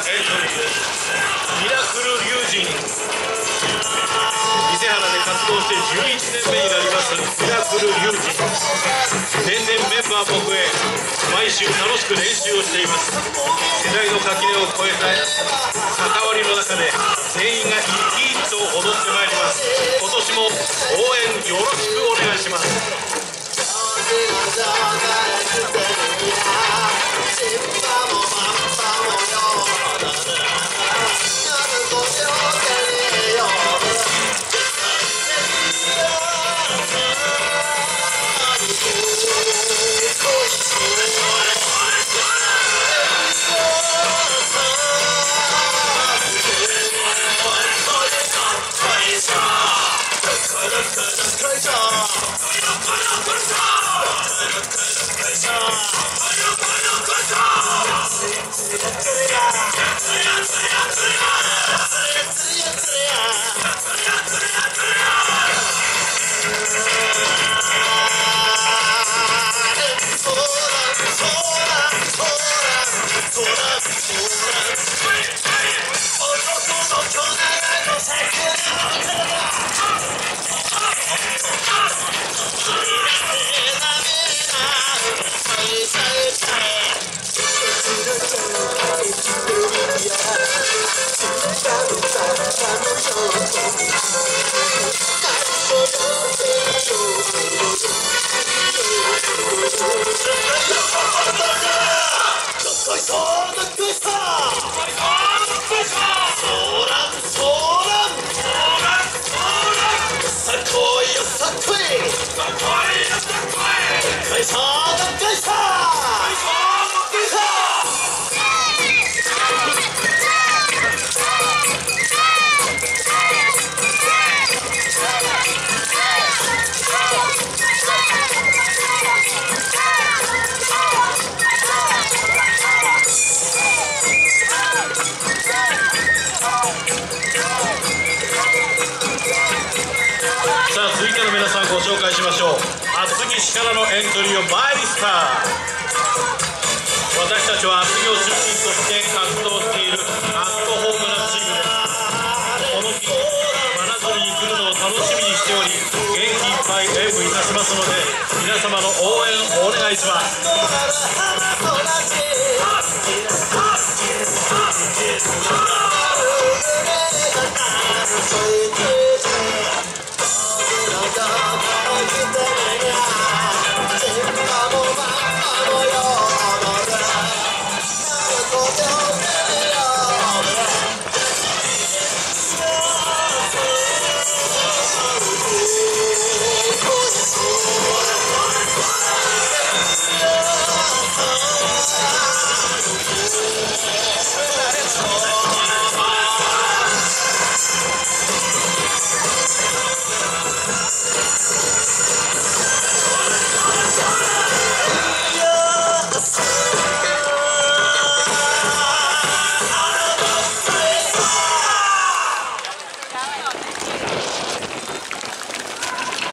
エントリーです。ミラクル龍神、伊勢原で活動して11年目になりますミラクル龍神、年々メンバーも増え、毎週楽しく練習をしています。世代の垣根を越えた関わりの中で全員が生き生きと踊ってまいります。今年も応援よろしくお願いします。続いての皆さんご紹介しましょう。厚木市からのエントリーをマイスター。私たちは厚木を中心として活動しているアットホームなチームです。この日真鶴に来るのを楽しみにしており、元気いっぱい演舞いたしますので、皆様の応援をお願いします。